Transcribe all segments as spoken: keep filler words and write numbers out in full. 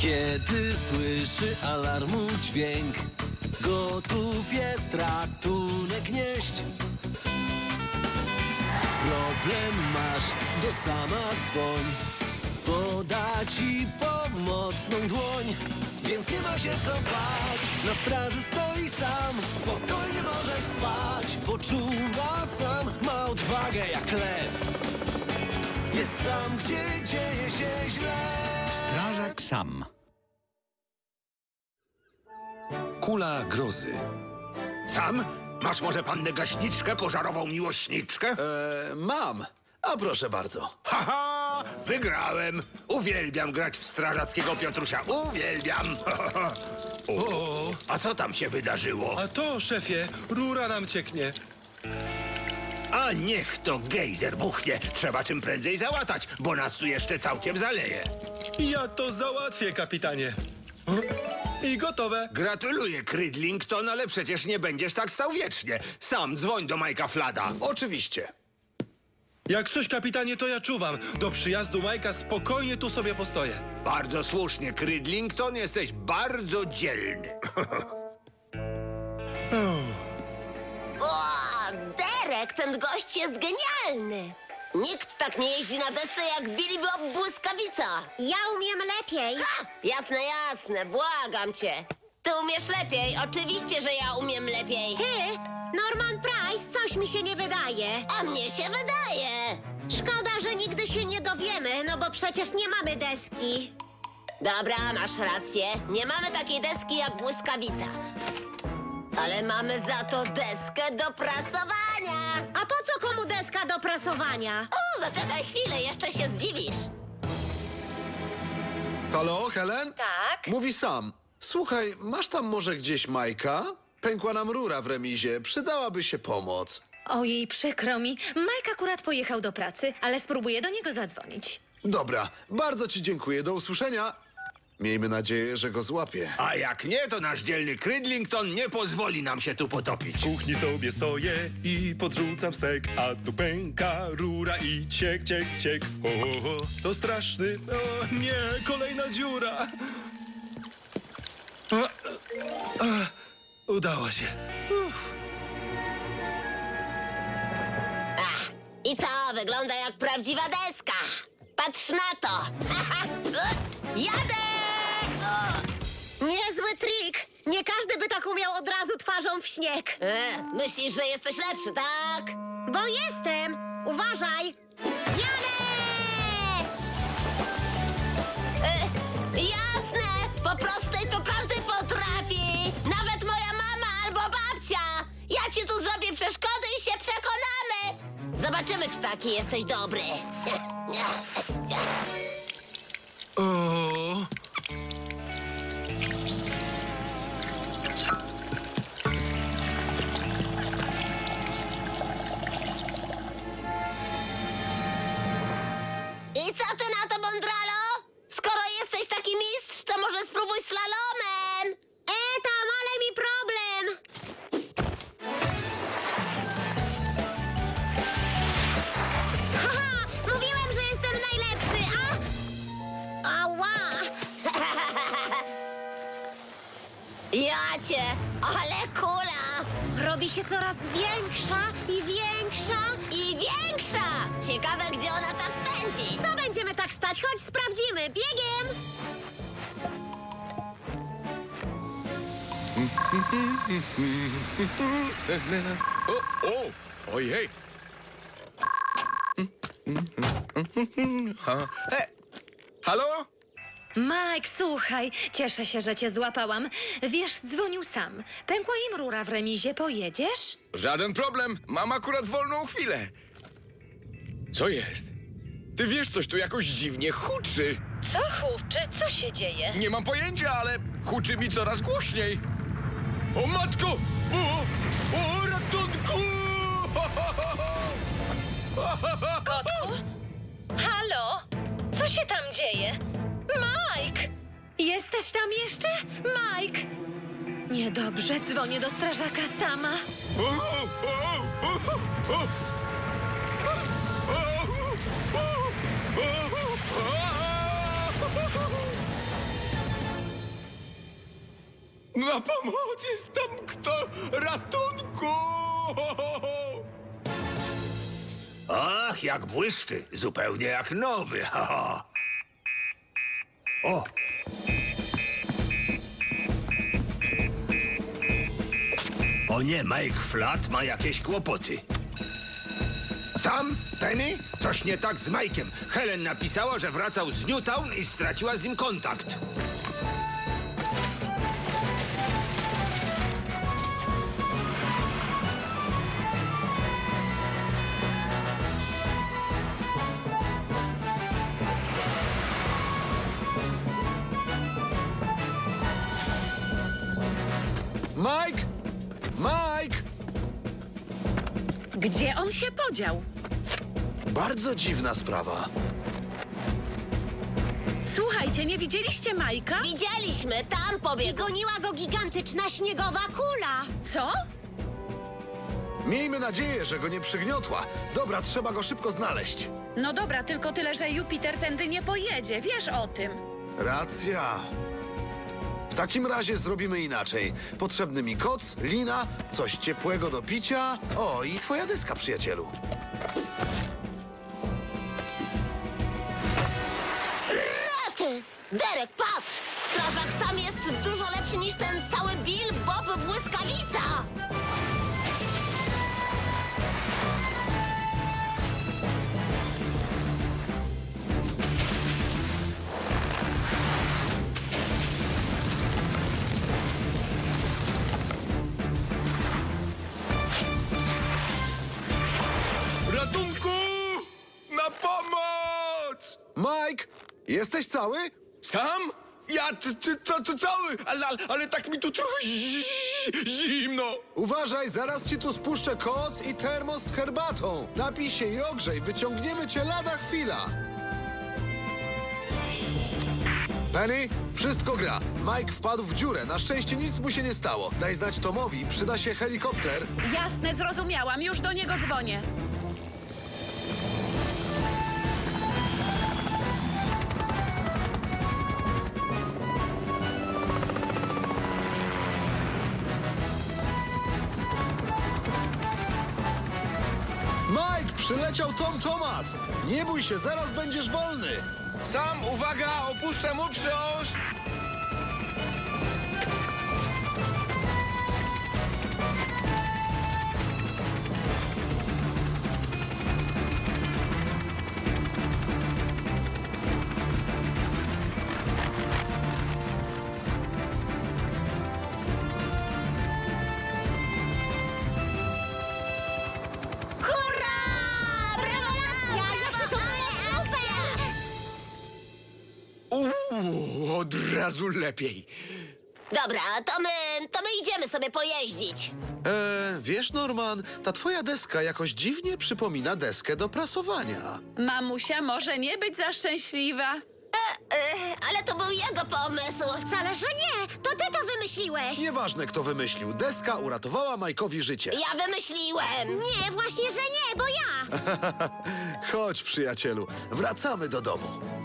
Kiedy słyszy alarmu dźwięk, gotów jest ratunek nieść. Problem masz, do sama dzwoń, poda ci pomocną dłoń. Więc nie ma się co bać, na straży stoi sam. Spokojnie możesz spać, bo czuwa sam. Ma odwagę jak lew, jest tam, gdzie dzieje się źle. Strażak Sam. Kula grozy. Sam? Masz może pannę gaśniczkę, pożarową miłośniczkę? Eee, mam. A proszę bardzo. Haha, wygrałem. Uwielbiam grać w strażackiego Piotrusia. Uwielbiam. O, a co tam się wydarzyło? A to, szefie, rura nam cieknie. A niech to gejzer buchnie. Trzeba czym prędzej załatać, bo nas tu jeszcze całkiem zaleje. Ja to załatwię, kapitanie. I gotowe. Gratuluję, Cridlington, ale przecież nie będziesz tak stał wiecznie. Sam dzwoń do Majka Flada. Oczywiście. Jak coś, kapitanie, to ja czuwam. Do przyjazdu Majka spokojnie tu sobie postoję. Bardzo słusznie, Cridlington, jesteś bardzo dzielny. O, Derek, ten gość jest genialny. Nikt tak nie jeździ na desce jak Billy Bob Błyskawica. Ja umiem lepiej. Ha! Jasne, jasne, błagam cię. Ty umiesz lepiej, oczywiście, że ja umiem lepiej. Ty, Norman Price, coś mi się nie wydaje. A mnie się wydaje. Szkoda, że nigdy się nie dowiemy, no bo przecież nie mamy deski. Dobra, masz rację. Nie mamy takiej deski jak Błyskawica. Ale mamy za to deskę do prasowania. A po co komu deska do prasowania? O, zaczekaj chwilę, jeszcze się zdziwisz. Halo, Helen? Tak? Mówi Sam. Słuchaj, masz tam może gdzieś Majka? Pękła nam rura w remizie. Przydałaby się pomoc. Ojej, przykro mi. Mike akurat pojechał do pracy, ale spróbuję do niego zadzwonić. Dobra, bardzo ci dziękuję. Do usłyszenia. Miejmy nadzieję, że go złapie. A jak nie, to nasz dzielny Cridlington nie pozwoli nam się tu potopić. W kuchni sobie stoję i podrzucam stek, a tu pęka rura i ciek, ciek, ciek. O, o, o, to straszny. O nie, kolejna dziura. O, o, udało się. Uff. Ach, i co? Wygląda jak prawdziwa deska. Patrz na to. Jadę! O! Niezły trik. Nie każdy by tak umiał od razu twarzą w śnieg. E, myślisz, że jesteś lepszy, tak? Bo jestem. Uważaj. Jadę! E, jasne! Po prostej to każdy potrafi. Nawet moja mama albo babcia. Ja ci tu zrobię przeszkody i się przekonamy. Zobaczymy, czy taki jesteś dobry. O. I co ty na to, Mondralo? Skoro jesteś taki mistrz, to może spróbuj slalomem. E, tam, ale mi problem. Haha, mówiłem, że jestem najlepszy, a... Ała! Ja cię, ale kula! Robi się coraz większa i większa. I większa! Ciekawe, gdzie ona tak pędzi. Co będziemy tak stać? Chodź, sprawdzimy. Biegiem! O, o, ojej. Ha. E, halo? Mike, słuchaj, cieszę się, że cię złapałam. Wiesz, dzwonił Sam. Pękła im rura w remizie, pojedziesz? Żaden problem, mam akurat wolną chwilę. Co jest? Ty wiesz, coś tu jakoś dziwnie huczy. Co huczy? Co się dzieje? Nie mam pojęcia, ale huczy mi coraz głośniej. O matko! O, o ratunku! Kotku? Halo? Co się tam dzieje? Mike! Jesteś tam jeszcze? Mike! Niedobrze, dzwonię do strażaka Sama. O, o, o, o, o. Na pomoc! Jest tam kto! Ratunku! Ach, jak błyszczy. Zupełnie jak nowy. Ha, ha. O! O nie, Mike Flat ma jakieś kłopoty. Sam? Penny? Coś nie tak z Mike'iem. Helen napisała, że wracał z Newtown i straciła z nim kontakt. Mike! Mike! Gdzie on się podział? Bardzo dziwna sprawa. Słuchajcie, nie widzieliście Majka? Widzieliśmy, tam pobiegł. Goniła go gigantyczna śniegowa kula. Co? Miejmy nadzieję, że go nie przygniotła. Dobra, trzeba go szybko znaleźć. No dobra, tylko tyle, że Jupiter tędy nie pojedzie. Wiesz o tym. Racja. W takim razie zrobimy inaczej. Potrzebny mi koc, lina, coś ciepłego do picia. O, i twoja deska, przyjacielu. Rety! Derek, patrz! Strażak sam jest dużo lepszy niż ten cały Bill Bob Błyskawica! Ratunku! Na pomoc! Mike, jesteś cały? Sam? Ja ty, ty, to, to cały, ale, ale, ale tak mi tu trochę zi- zimno. Uważaj, zaraz ci tu spuszczę koc i termos z herbatą. Napij się i ogrzej, wyciągniemy cię lada chwila. Penny, wszystko gra. Mike wpadł w dziurę, na szczęście nic mu się nie stało. Daj znać Tomowi, przyda się helikopter. Jasne, zrozumiałam. Już do niego dzwonię. Mike, przyleciał Tom Thomas. Nie bój się, zaraz będziesz wolny. Sam, uwaga, opuszczam uprząż. Hurra! Rewelacja! Super! Uuu, od razu lepiej. Dobra, to my, to my idziemy sobie pojeździć. Eee, wiesz, Norman, ta twoja deska jakoś dziwnie przypomina deskę do prasowania. Mamusia może nie być za szczęśliwa. E, e, ale to był jego pomysł. Wcale, że nie. To ty to wymyśliłeś. Nieważne, kto wymyślił, deska uratowała Mike'owi życie. Ja wymyśliłem. Nie, właśnie, że nie, bo ja. Chodź, przyjacielu, wracamy do domu.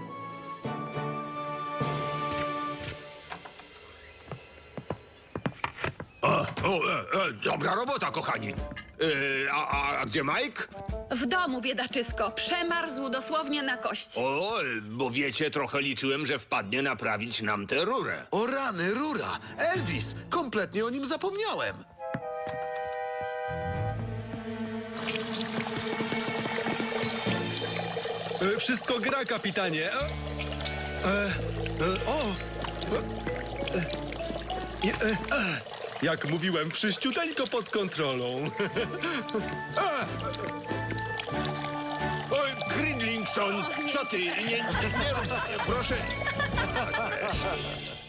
O, e, e, dobra robota, kochani. E, a, a, a gdzie Mike? W domu, biedaczysko. Przemarzł dosłownie na kość. O, bo wiecie, trochę liczyłem, że wpadnie naprawić nam tę rurę. O rany, rura! Elvis! Kompletnie o nim zapomniałem. E, Wszystko gra, kapitanie. E, e, e, o! E, e, e, e. Jak mówiłem, wszyściuteńko pod kontrolą. Oj, Cridlington, co ty? Nie, nie, nie, proszę.